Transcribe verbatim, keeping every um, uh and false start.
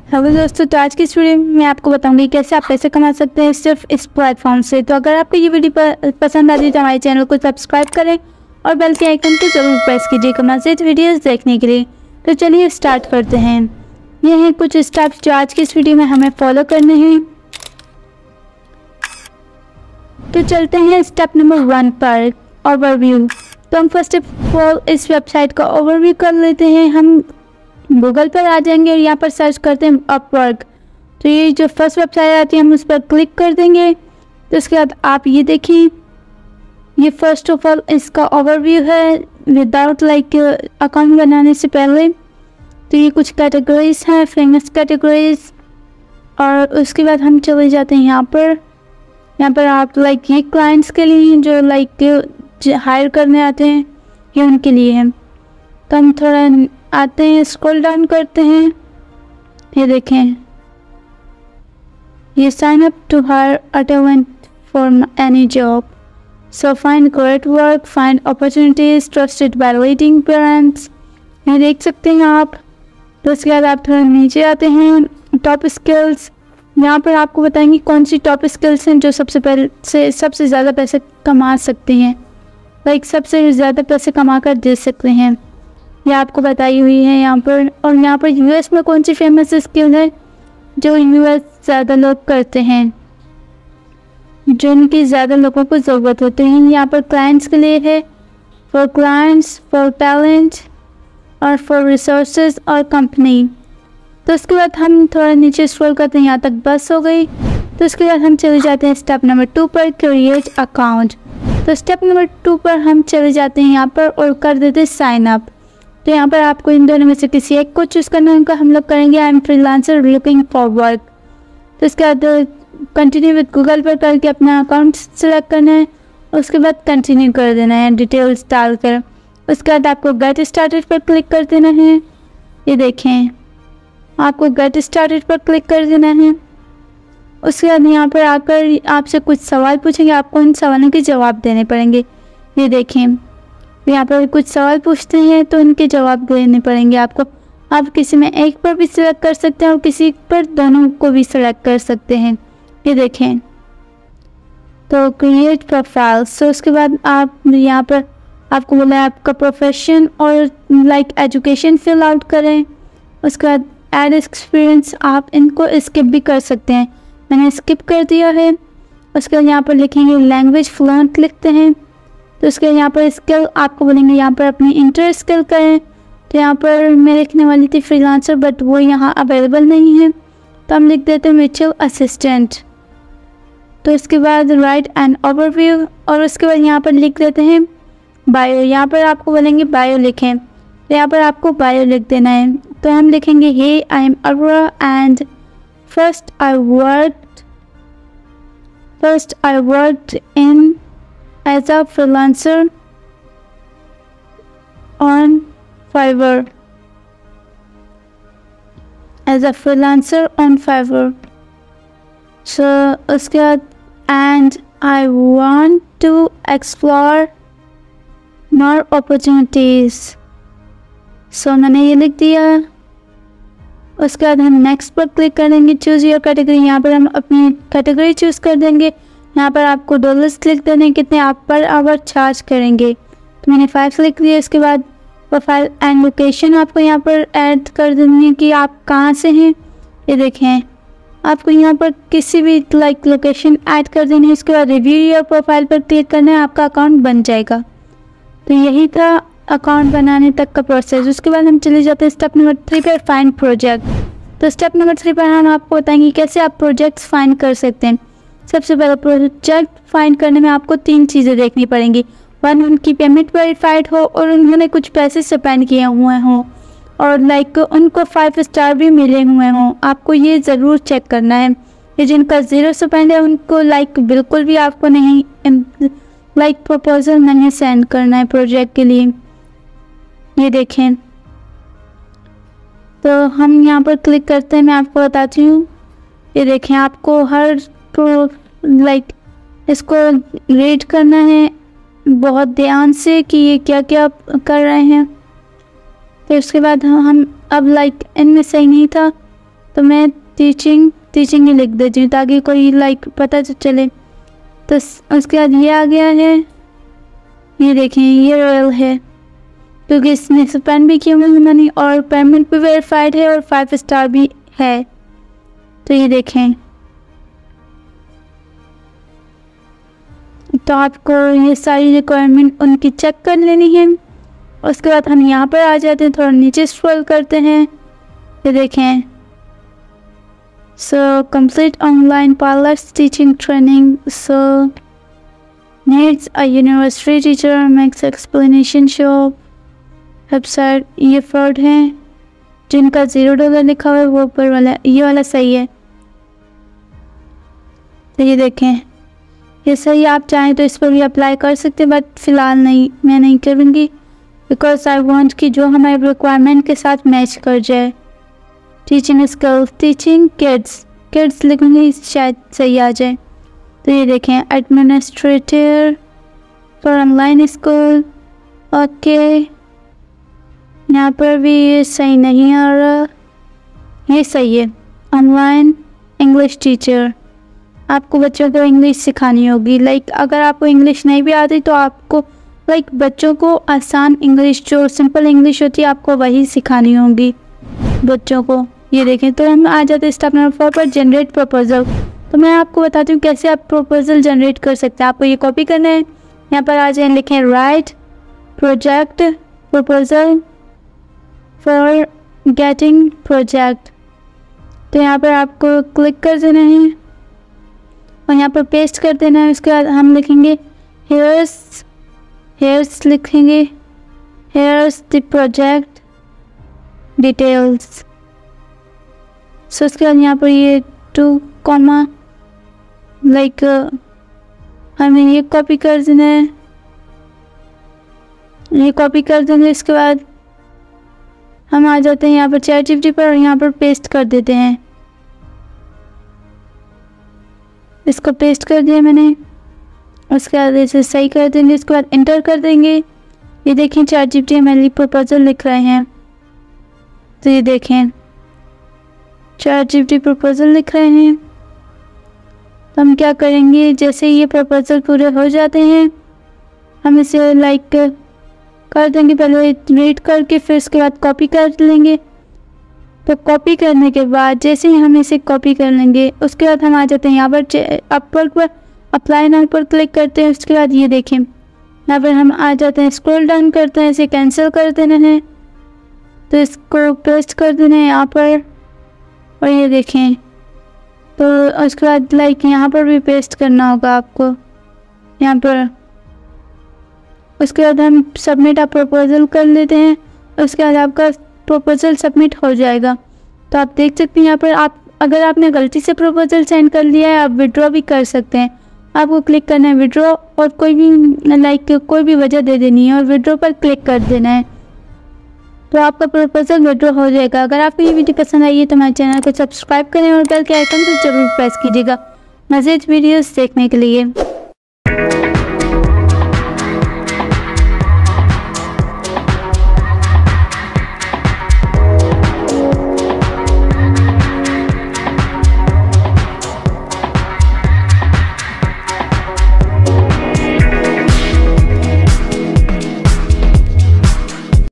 Hello दोस्तों, तो आज की इस वीडियो में मैं आपको बताऊंगी कैसे आप पैसे कमा सकते हैं सिर्फ इस प्लेटफॉर्म से। तो अगर आपको ये वीडियो पसंद आती है तो हमारे चैनल को सब्सक्राइब करें और बेल के आइकन को जरूर प्रेस कीजिएगा मज़ीद वीडियोस देखने के लिए। तो चलिए स्टार्ट करते हैं। ये हैं कुछ स्टेप्स जो आज की इस वीडियो में हमें फॉलो करने हैं। तो चलते हैं स्टेप नंबर वन पर, ओवरव्यू। तो हम फर्स्ट ऑफ ऑल इस वेबसाइट का ओवरव्यू कर लेते हैं। हम गूगल पर आ जाएंगे और यहाँ पर सर्च करते हैं अपवर्क। तो ये जो फर्स्ट वेबसाइट आती है हम उस पर क्लिक कर देंगे। तो उसके बाद आप ये देखिए, ये फर्स्ट ऑफ ऑल इसका ओवरव्यू है विदाउट लाइक अकाउंट बनाने से पहले। तो ये कुछ कैटेगरीज हैं, फेमस कैटेगरीज। और उसके बाद हम चले जाते हैं यहाँ पर। यहाँ पर आप लाइक ये क्लाइंट्स के लिए जो लाइक हायर करने आते हैं, ये उनके लिए है। तो हम थोड़ा आते हैं, स्क्रॉल डाउन करते हैं। ये देखें, ये sign up to hire a talent for any job, so find great work, find opportunities, trusted by leading brands. ये देख सकते हैं आप। तो उसके बाद आप थोड़ा नीचे आते हैं, टॉप स्किल्स। यहाँ पर आपको बताएंगे कौन सी टॉप स्किल्स हैं जो सबसे पहले से सबसे ज़्यादा पैसे कमा सकती हैं, लाइक सबसे ज़्यादा पैसे कमा कर दे सकते हैं। ये आपको बताई हुई है यहाँ पर। और यहाँ पर यूएस में कौन सी फेमस स्किल है जो यूएस ज़्यादा लोग करते हैं, जो उनकी ज़्यादा लोगों को ज़रूरत होती है। यहाँ पर क्लाइंट्स के लिए है, फॉर क्लाइंट्स, फॉर टैलेंट और फॉर रिसोर्सेज और कंपनी। तो उसके बाद हम थोड़ा नीचे स्क्रॉल करते हैं, यहाँ तक बस हो गई। तो उसके बाद हम चले जाते हैं स्टेप नंबर टू पर, क्रिएट अकाउंट। तो स्टेप नंबर टू पर हम चले जाते हैं यहाँ पर और कर देते हैं साइन अप। तो यहाँ पर आपको इन दोनों में से किसी एक को चूज़ करना है। हम लोग करेंगे I am freelancer looking for work. तो इसके बाद कंटिन्यू विद गूगल पर करके अपना अकाउंट सेलेक्ट करना है। उसके बाद कंटिन्यू कर देना है डिटेल्स डालकर। उसके बाद आपको गेट स्टार्टेड पर क्लिक कर देना है। ये देखें, आपको गेट स्टार्टेड पर क्लिक कर देना है। उसके बाद यहाँ पर आकर आपसे कुछ सवाल पूछेंगे, आपको इन सवालों के जवाब देने पड़ेंगे। ये देखें, यहाँ पर कुछ सवाल पूछते हैं तो उनके जवाब देने पड़ेंगे आपको। आप किसी में एक पर भी सिलेक्ट कर सकते हैं और किसी पर दोनों को भी सिलेक्ट कर सकते हैं। ये देखें, तो क्रिएट प्रोफाइल। सो उसके बाद आप यहाँ पर आपको बोला है आपका प्रोफेशन और लाइक एजुकेशन फिल आउट करें। उसके बाद एड एक्सपीरियंस, आप इनको स्किप भी कर सकते हैं, मैंने स्किप कर दिया है। उसके बाद यहाँ पर लिखेंगे लैंग्वेज फ्लुएंट लिखते हैं। तो उसके यहाँ पर स्किल आपको बोलेंगे यहाँ पर अपनी इंटर स्किल करें। तो यहाँ पर मैं लिखने वाली थी फ्रीलांसर, बट वो यहाँ अवेलेबल नहीं है, तो हम लिख देते हैं वर्चुअल असिस्टेंट। तो इसके बाद राइट एंड ओवरव्यू, और उसके बाद यहाँ पर लिख देते हैं बायो। यहाँ पर आपको बोलेंगे बायो लिखें, तो यहाँ पर आपको बायो लिख देना है। तो हम लिखेंगे hey I am Arora and first I worked first I worked in as a freelancer on Fiverr as a freelancer on Fiverr. So उसके बाद and I want to explore more opportunities. So मैंने ये लिख दिया। उसके बाद हम नेक्स्ट पर क्लिक करेंगे, चूज़ योर कैटेगरी। यहाँ पर हम अपनी कैटेगरी चूज़ कर देंगे। यहाँ पर आपको डॉलर्स क्लिक देने कितने आप पर आवर चार्ज करेंगे, तो मैंने फाइव लिख दिया। इसके बाद प्रोफाइल एंड लोकेशन आपको यहाँ पर ऐड कर देनी है कि आप कहाँ से हैं। ये देखें, आपको यहाँ पर किसी भी लाइक लोकेशन ऐड कर देनी है। इसके बाद रिव्यू योर प्रोफाइल पर क्लिक करना है, आपका अकाउंट बन जाएगा। तो यही था अकाउंट बनाने तक का प्रोसेस। उसके बाद हम चले जाते हैं स्टेप नंबर थ्री पर, फाइंड प्रोजेक्ट। तो स्टेप नंबर थ्री पर हम आपको बताएंगे कैसे आप प्रोजेक्ट्स फाइंड कर सकते हैं। सबसे पहले प्रोजेक्ट फाइंड करने में आपको तीन चीज़ें देखनी पड़ेंगी। वन, उनकी पेमेंट वेरीफाइड हो और उन्होंने कुछ पैसे स्पेंड किए हुए हों और लाइक उनको फाइव स्टार भी मिले हुए हों। आपको ये ज़रूर चेक करना है। ये जिनका ज़ीरो स्पेंड है उनको लाइक बिल्कुल भी आपको नहीं लाइक प्रपोजल नहीं सेंड करना है प्रोजेक्ट के लिए। ये देखें, तो हम यहाँ पर क्लिक करते हैं, मैं आपको बताती हूँ। ये देखें, आपको हर को लाइक इसको रीड करना है बहुत ध्यान से कि ये क्या क्या कर रहे हैं। फिर उसके बाद हम अब लाइक इनमें सही नहीं था तो मैं टीचिंग टीचिंग ही लिख देती हूँ ताकि कोई लाइक पता तो चले। तो उसके बाद ये आ गया है, ये देखें ये रॉयल है क्योंकि इसने स्पेंड भी किया हुआ मैंने और पेमेंट भी वेरीफाइड है और फाइव स्टार भी है। तो ये देखें, तो आपको ये सारी रिक्वायरमेंट उनकी चेक कर लेनी है। उसके बाद हम यहाँ पर आ जाते हैं, थोड़ा नीचे स्क्रॉल करते हैं, ये देखें so complete online parlours teaching training, so needs a university teacher makes explanation show. Website ये फ्रॉड है, जिनका ज़ीरो डॉलर लिखा हुआ है वो ऊपर वाला, ये वाला सही है। तो ये देखें ये सही, आप चाहें तो इस पर भी अप्लाई कर सकते हैं, बट फ़िलहाल नहीं, मैं नहीं करूँगी बिकॉज आई वांट कि जो हमारे रिक्वायरमेंट के साथ मैच कर जाए। Teaching skills, teaching kids, kids लिखूँगी शायद सही आ जाए। तो ये देखें administrator for online school, okay यहाँ पर भी ये सही नहीं आ रहा, ये सही है। ऑनलाइन इंग्लिश टीचर, आपको बच्चों को इंग्लिश सिखानी होगी। लाइक अगर आपको इंग्लिश नहीं भी आती तो आपको लाइक बच्चों को आसान इंग्लिश, जो सिंपल इंग्लिश होती है, आपको वही सिखानी होगी बच्चों को। ये देखें, तो हम आ जाते हैं स्टेप नंबर फोर पर, जनरेट प्रपोजल। तो मैं आपको बताती हूँ कैसे आप प्रपोजल जनरेट कर सकते हैं। आपको ये कॉपी करना है, यहाँ पर आ जाए, लिखें write project proposal for getting project. तो यहाँ पर आपको क्लिक कर देना है और यहाँ पर पेस्ट कर देना है। उसके बाद हम लिखेंगे हेयर्स, हेयर्स लिखेंगे, here's the project details. So उसके बाद यहाँ पर ये टू कॉमा लाइक हमें ये कॉपी कर देना है, ये कॉपी कर देंगे। इसके बाद हम आ जाते हैं यहाँ पर चैट जीपीटी पर और यहाँ पर पेस्ट कर देते हैं। इसको पेस्ट कर दिया मैंने, उसके बाद इसे सही कर देंगे। उसके बाद इंटर कर देंगे। ये देखें चैट जीपीटी हमारे लिए प्रपोजल लिख रहे हैं। तो ये देखें चैट जीपीटी प्रपोजल लिख रहे हैं। तो हम क्या करेंगे, जैसे ये प्रपोजल पूरे हो जाते हैं हम इसे लाइक कर देंगे, पहले रीड करके फिर उसके बाद कॉपी कर लेंगे। तो कॉपी करने के बाद जैसे ही हम इसे कॉपी कर लेंगे उसके बाद हम आ जाते हैं यहाँ पर अपवर्क पर, अप्लाई नाउ पर क्लिक करते हैं। उसके बाद ये देखें यहाँ पर हम आ जाते हैं, स्क्रॉल डाउन करते हैं, इसे कैंसिल कर देना है। तो इसको पेस्ट कर देना है यहाँ पर और ये देखें, तो उसके बाद लाइक यहाँ पर भी पेस्ट करना होगा आपको यहाँ पर। उसके बाद हम सबमिट आप प्रपोजल कर लेते हैं। उसके बाद आपका प्रपोजल सबमिट हो जाएगा। तो आप देख सकते हैं यहाँ पर, आप अगर आपने गलती से प्रपोजल सेंड कर लिया है आप विड्रॉ भी कर सकते हैं। आपको क्लिक करना है विड्रॉ और कोई भी लाइक कोई भी वजह दे देनी है और विड्रॉ पर क्लिक कर देना है, तो आपका प्रपोजल विड्रॉ हो जाएगा। अगर आपको ये वीडियो पसंद आई है तो हमारे चैनल को सब्सक्राइब करें और बेल के आइकन को जरूर प्रेस कीजिएगा मज़ीद वीडियोस देखने के लिए।